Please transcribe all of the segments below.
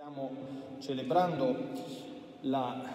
Stiamo celebrando la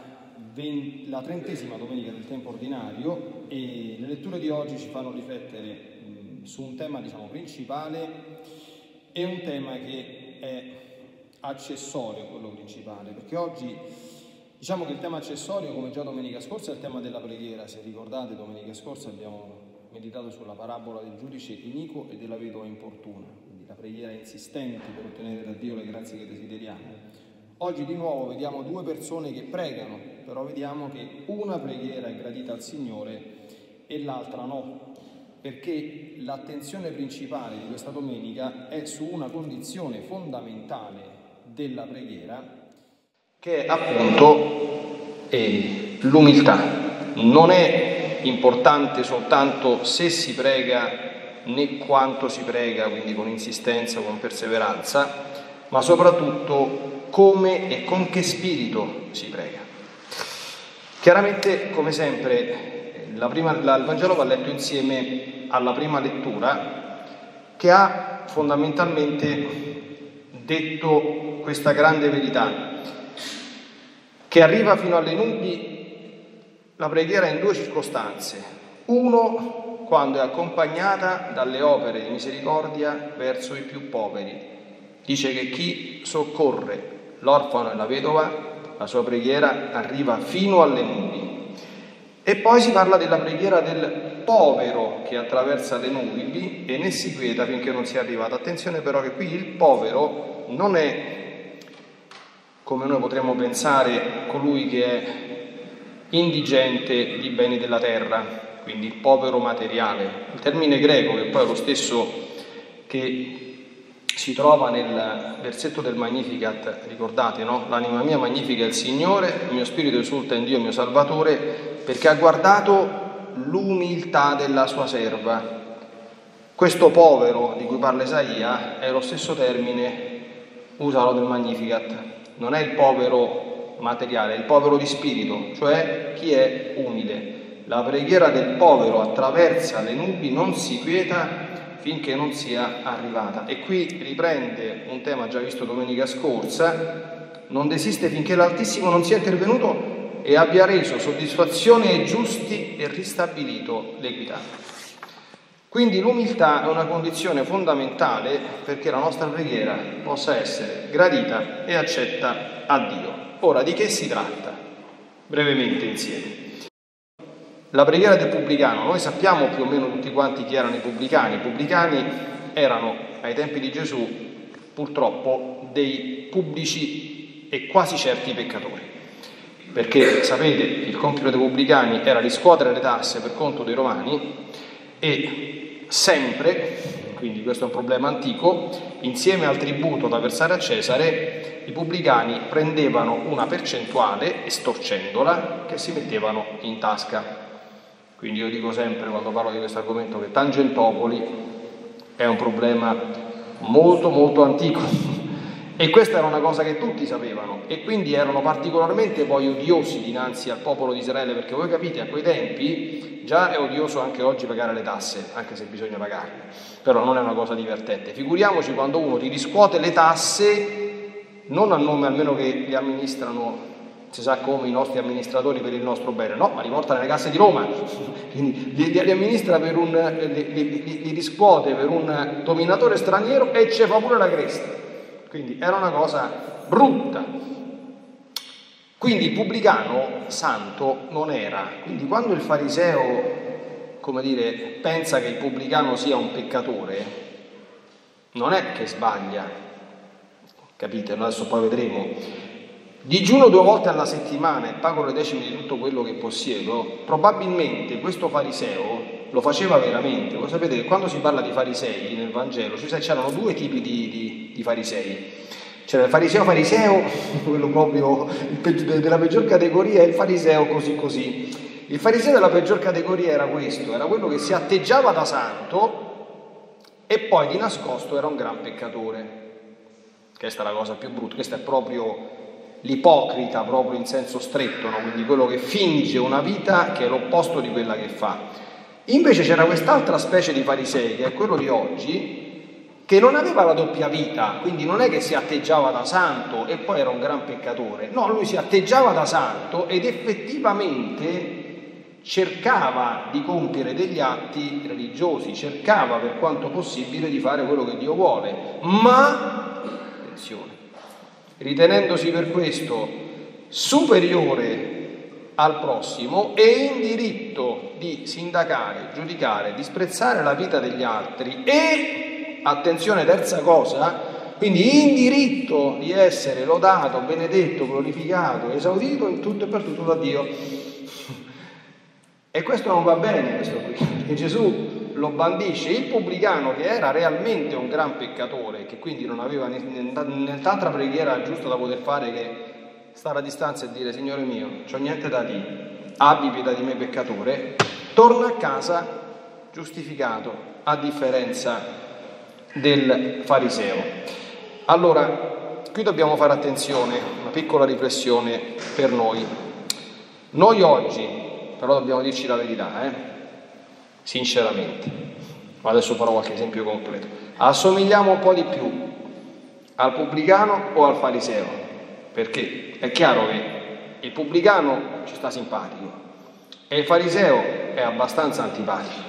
30ª domenica del tempo ordinario e le letture di oggi ci fanno riflettere su un tema, principale e un tema che è accessorio a quello principale, perché oggi che il tema accessorio, come già domenica scorsa, è il tema della preghiera. Se ricordate, domenica scorsa abbiamo meditato sulla parabola del giudice iniquo e della vedova importuna, quindi la preghiera insistente per ottenere da Dio le grazie che desideriamo. Oggi di nuovo vediamo due persone che pregano, però vediamo che una preghiera è gradita al Signore e l'altra no, perché l'attenzione principale di questa domenica è su una condizione fondamentale della preghiera, che è appunto l'umiltà. Non è importante soltanto se si prega né quanto si prega, quindi con insistenza o con perseveranza, ma soprattutto come e con che spirito si prega. Chiaramente, come sempre, il Vangelo va letto insieme alla prima lettura, che ha fondamentalmente detto questa grande verità, che arriva fino alle nubi la preghiera in due circostanze. Uno, quando è accompagnata dalle opere di misericordia verso i più poveri. Dice che chi soccorre l'orfano e la vedova, la sua preghiera arriva fino alle nubi. E poi si parla della preghiera del povero che attraversa le nubi e ne si quieta finché non sia arrivato. Attenzione però che qui il povero non è, come noi potremmo pensare, colui che è indigente di beni della terra, quindi il povero materiale. Il termine greco, che poi è lo stesso che si trova nel versetto del Magnificat, ricordate, no? L'anima mia magnifica il Signore, il mio spirito esulta in Dio mio Salvatore, perché ha guardato l'umiltà della sua serva. Questo povero di cui parla Isaia è lo stesso termine usato nel Magnificat. Non è il povero materiale, è il povero di spirito, cioè chi è umile. La preghiera del povero attraversa le nubi, non si quieta finché non sia arrivata. E qui riprende un tema già visto domenica scorsa: non desiste finché l'Altissimo non sia intervenuto e abbia reso soddisfazione ai giusti e ristabilito l'equità. Quindi l'umiltà è una condizione fondamentale perché la nostra preghiera possa essere gradita e accetta a Dio. Ora, di che si tratta? Brevemente insieme. La preghiera del pubblicano, noi sappiamo più o meno tutti quanti chi erano i pubblicani. I pubblicani erano, ai tempi di Gesù, purtroppo dei pubblici e quasi certi peccatori, perché sapete, il compito dei pubblicani era riscuotere le tasse per conto dei romani e sempre, quindi questo è un problema antico, insieme al tributo da versare a Cesare, i pubblicani prendevano una percentuale, estorcendola, che si mettevano in tasca. Quindi io dico sempre, quando parlo di questo argomento, che Tangentopoli è un problema molto molto antico e questa era una cosa che tutti sapevano e quindi erano particolarmente poi odiosi dinanzi al popolo di Israele, perché voi capite, a quei tempi già è odioso anche oggi pagare le tasse, anche se bisogna pagarle, però non è una cosa divertente. Figuriamoci quando uno ti riscuote le tasse non a nome, almeno che le amministrano, si sa come, i nostri amministratori per il nostro bene, no, ma li porta nelle casse di Roma, quindi li amministra li riscuote per un dominatore straniero e ce fa pure la cresta, quindi era una cosa brutta. Quindi il pubblicano santo non era, quindi quando il fariseo, pensa che il pubblicano sia un peccatore, non è che sbaglia, capite? Adesso poi vedremo. Digiuno 2 volte alla settimana e pago le decime di tutto quello che possiedo. Probabilmente questo fariseo lo faceva veramente. Voi sapete che quando si parla di farisei nel Vangelo c'erano 2 tipi di farisei. C'era il fariseo, quello proprio della peggior categoria, e il fariseo così. Il fariseo della peggior categoria era questo, era quello che si atteggiava da santo e poi di nascosto era un gran peccatore. Questa è la cosa più brutta, questa è proprio l'ipocrita, proprio in senso stretto, no? Quindi quello che finge una vita che è l'opposto di quella che fa. Invece c'era quest'altra specie di farisei, che è quello di oggi, che non aveva la doppia vita, quindi non è che si atteggiava da santo e poi era un gran peccatore, no, lui si atteggiava da santo ed effettivamente cercava di compiere degli atti religiosi, cercava per quanto possibile di fare quello che Dio vuole, ma, attenzione, ritenendosi per questo superiore al prossimo e in diritto di sindacare, giudicare, disprezzare la vita degli altri e, attenzione, terza cosa, quindi in diritto di essere lodato, benedetto, glorificato, esaudito in tutto e per tutto da Dio. E questo non va bene, questo qui, perché Gesù lo bandisce. Il pubblicano, che era realmente un gran peccatore, che quindi non aveva nient'altra preghiera giusta da poter fare che stare a distanza e dire: Signore mio, c'ho niente da dire, abbi pietà di me peccatore, torna a casa giustificato, a differenza del fariseo. Allora, qui dobbiamo fare attenzione, una piccola riflessione per noi. Noi oggi, però dobbiamo dirci la verità, sinceramente, adesso farò qualche esempio concreto, assomigliamo un po' di più al pubblicano o al fariseo? Perché è chiaro che il pubblicano ci sta simpatico e il fariseo è abbastanza antipatico.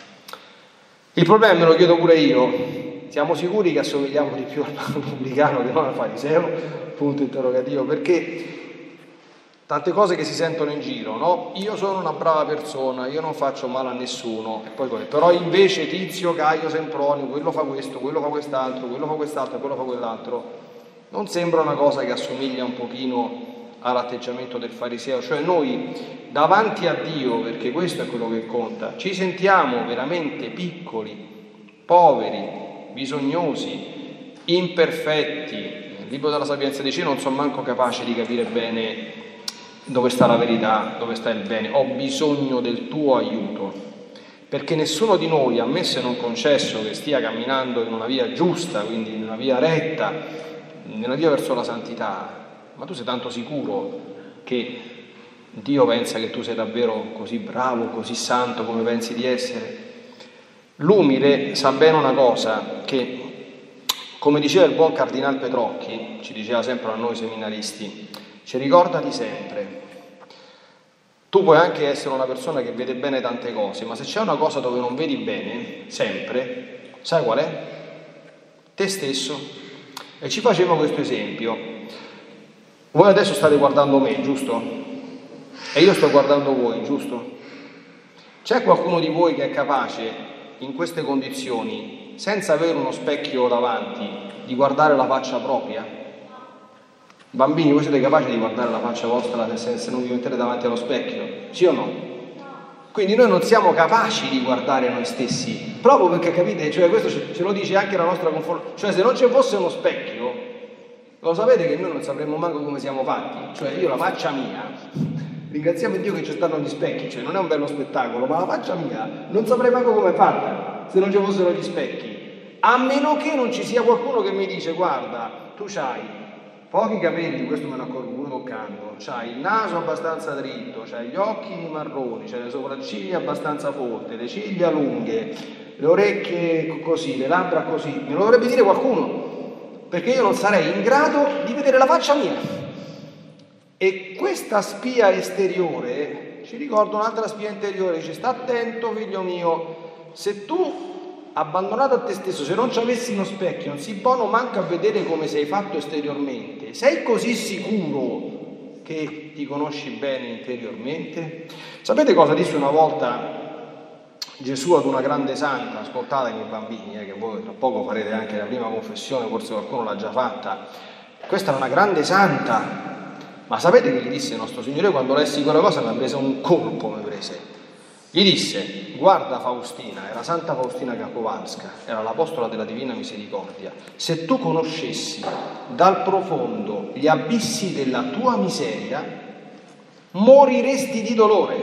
Il problema, me lo chiedo pure io, siamo sicuri che assomigliamo di più al pubblicano che non al fariseo? Punto interrogativo, perché tante cose che si sentono in giro, no? Io sono una brava persona, io non faccio male a nessuno, e poi però invece Tizio, Caio, Sempronio, quello fa questo, quello fa quest'altro, quello fa quest'altro, quello fa quell'altro. Non sembra una cosa che assomiglia un pochino all'atteggiamento del fariseo? Cioè noi davanti a Dio, perché questo è quello che conta, ci sentiamo veramente piccoli, poveri, bisognosi, imperfetti. Nel libro della Sapienza dice: non sono manco capace di capire bene dove sta la verità, dove sta il bene, ho bisogno del tuo aiuto, perché nessuno di noi, ammesso e non concesso, che stia camminando in una via giusta, quindi in una via retta, nella via verso la santità, ma tu sei tanto sicuro che Dio pensa che tu sei davvero così bravo, così santo come pensi di essere? L'umile sa bene una cosa, che come diceva il buon Cardinal Petrocchi, ci diceva sempre a noi seminaristi, ci ricordati sempre, tu puoi anche essere una persona che vede bene tante cose, ma se c'è una cosa dove non vedi bene, sempre, sai qual è? Te stesso. E ci faceva questo esempio. Voi adesso state guardando me, giusto? E io sto guardando voi, giusto? C'è qualcuno di voi che è capace, in queste condizioni, senza avere uno specchio davanti, di guardare la faccia propria? Bambini, voi siete capaci di guardare la faccia vostra se non vi mettete davanti allo specchio? Sì o no? Quindi noi non siamo capaci di guardare noi stessi, proprio perché, capite, cioè questo ce lo dice anche la nostra conformazione. Cioè, se non ci fosse uno specchio, lo sapete che noi non sapremmo manco come siamo fatti. Cioè, io la faccia mia, ringraziamo Dio che ci stanno gli specchi, cioè non è un bello spettacolo, ma la faccia mia non saprei manco come è fatta se non ci fossero gli specchi, a meno che non ci sia qualcuno che mi dice: guarda, tu c'hai pochi capelli, questo me ne accorgo pure toccando, c'hai il naso abbastanza dritto, c'hai gli occhi marroni, c'hai le sopracciglia abbastanza folte, le ciglia lunghe, le orecchie così, le labbra così. Me lo dovrebbe dire qualcuno, perché io non sarei in grado di vedere la faccia mia. E questa spia esteriore ci ricorda un'altra spia interiore, dice: sta attento figlio mio, se tu abbandonato a te stesso, se non ci avessi uno specchio, non si buono manco a vedere come sei fatto esteriormente, sei così sicuro che ti conosci bene interiormente? Sapete cosa disse una volta Gesù ad una grande santa? Ascoltatemi bambini, che voi tra poco farete anche la prima confessione, forse qualcuno l'ha già fatta. Questa è una grande santa, ma sapete che gli disse il nostro Signore? Quando lessi quella cosa mi ha preso un colpo, mi prese. Gli disse: guarda Faustina, era Santa Faustina Kowalska, era l'apostola della Divina Misericordia, se tu conoscessi dal profondo gli abissi della tua miseria, moriresti di dolore.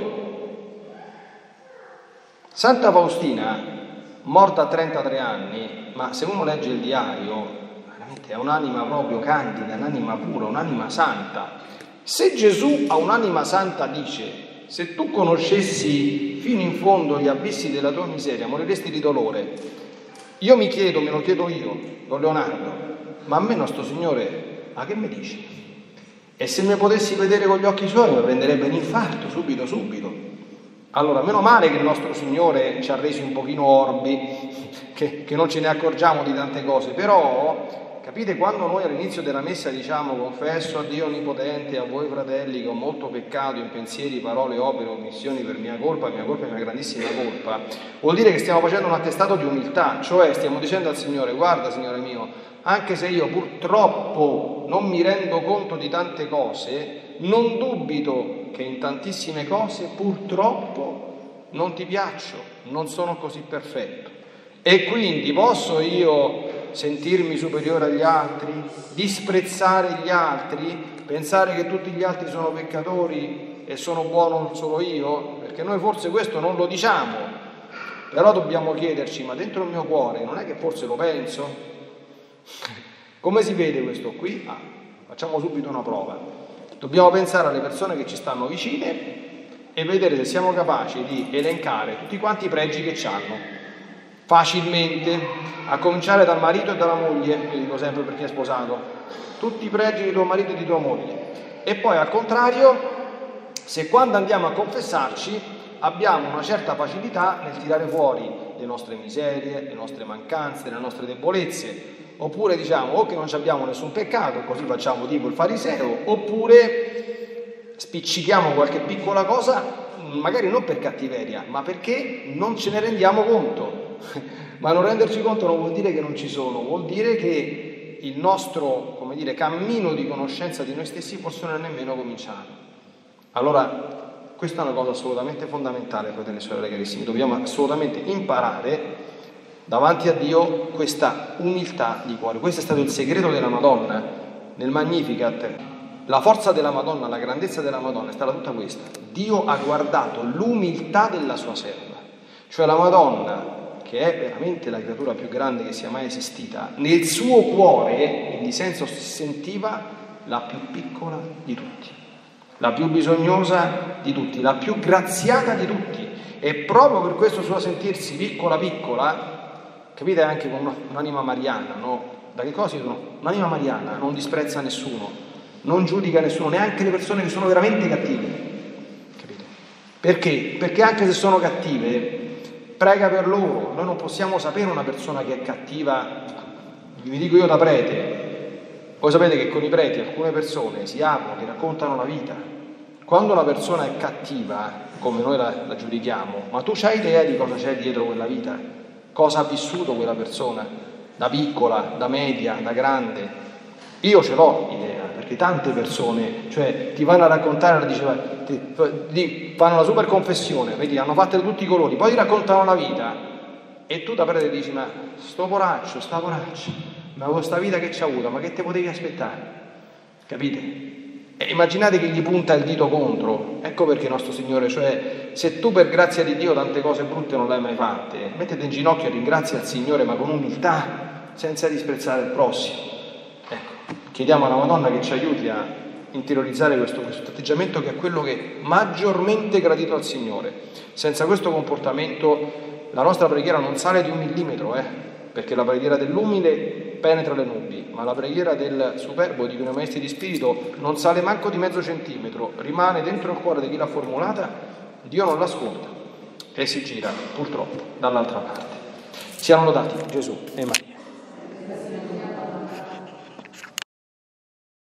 Santa Faustina, morta a 33 anni, ma se uno legge il diario, veramente è un'anima proprio candida, un'anima pura, un'anima santa. Se Gesù a un'anima santa dice: se tu conoscessi fino in fondo gli abissi della tua miseria, moriresti di dolore, Io mi chiedo, me lo chiedo io, Don Leonardo, ma a me nostro Signore, ma che mi dici? E se mi potessi vedere con gli occhi suoi mi prenderebbe un infarto, subito. Allora, meno male che il nostro Signore ci ha resi un pochino orbi, che non ce ne accorgiamo di tante cose, però, capite, quando noi all'inizio della messa diciamo confesso a Dio Onnipotente e a voi fratelli che ho molto peccato in pensieri, parole, opere, omissioni per mia colpa è mia grandissima colpa, vuol dire che stiamo facendo un attestato di umiltà, cioè stiamo dicendo al Signore, guarda Signore mio, anche se io purtroppo non mi rendo conto di tante cose, non dubito che in tantissime cose purtroppo non ti piaccio, non sono così perfetto. E quindi posso io sentirmi superiore agli altri, disprezzare gli altri, pensare che tutti gli altri sono peccatori e sono buono solo io? Perché noi forse questo non lo diciamo, però dobbiamo chiederci, ma dentro il mio cuore non è che forse lo penso? Come si vede questo qui? Facciamo subito una prova. Dobbiamo pensare alle persone che ci stanno vicine e vedere se siamo capaci di elencare tutti quanti i pregi che hanno, facilmente, a cominciare dal marito e dalla moglie, io dico sempre per chi è sposato, tutti i pregi di tuo marito e di tua moglie. E poi al contrario, se quando andiamo a confessarci abbiamo una certa facilità nel tirare fuori le nostre miserie, le nostre mancanze, le nostre debolezze, oppure diciamo o che non abbiamo nessun peccato, così facciamo tipo il fariseo, oppure spiccichiamo qualche piccola cosa, magari non per cattiveria, ma perché non ce ne rendiamo conto. Ma non renderci conto non vuol dire che non ci sono, vuol dire che il nostro, come dire, cammino di conoscenza di noi stessi forse non è nemmeno cominciato. Allora, questa è una cosa assolutamente fondamentale, fratelli e sorelle carissimi, dobbiamo assolutamente imparare davanti a Dio questa umiltà di cuore. Questo è stato il segreto della Madonna nel Magnificat. La forza della Madonna, la grandezza della Madonna è stata tutta questa. Dio ha guardato l'umiltà della sua serva, cioè la Madonna, che è veramente la creatura più grande che sia mai esistita, nel suo cuore, in dissenso, si sentiva la più piccola di tutti, la più bisognosa di tutti, la più graziata di tutti, e proprio per questo suo sentirsi piccola, capite, anche con un'anima mariana, no? Da che cosa sono? Un'anima mariana non disprezza nessuno, non giudica nessuno, neanche le persone che sono veramente cattive, capite? Perché? Perché anche se sono cattive, prega per loro. Noi non possiamo sapere una persona che è cattiva, vi dico io da prete, voi sapete che con i preti alcune persone si aprono, ti raccontano la vita. Quando una persona è cattiva, come noi la giudichiamo, ma tu c'hai idea di cosa c'è dietro quella vita? Cosa ha vissuto quella persona, da piccola, da media, da grande? Io ce l'ho idea, perché tante persone, cioè, ti vanno a raccontare, fanno la super confessione, vedi, hanno fatte tutti i colori, poi ti raccontano la vita, e tu da prete dici, ma sta poraccio, ma questa vita che c'ha avuto, ma che te potevi aspettare? Capite? E immaginate che gli punta il dito contro. Ecco perché il nostro Signore, cioè, se tu per grazia di Dio tante cose brutte non le hai mai fatte, mettete in ginocchio e ringrazia il Signore, ma con umiltà, senza disprezzare il prossimo. Ecco, chiediamo alla Madonna che ci aiuti a interiorizzare questo atteggiamento, che è quello che è maggiormente gradito al Signore. Senza questo comportamento la nostra preghiera non sale di 1 millimetro, perché la preghiera dell'umile penetra le nubi, ma la preghiera del superbo, dicono i maestri di spirito, non sale manco di mezzo centimetro, rimane dentro il cuore di chi l'ha formulata, Dio non l'ascolta e si gira purtroppo dall'altra parte. Siano lodati Gesù e Maria.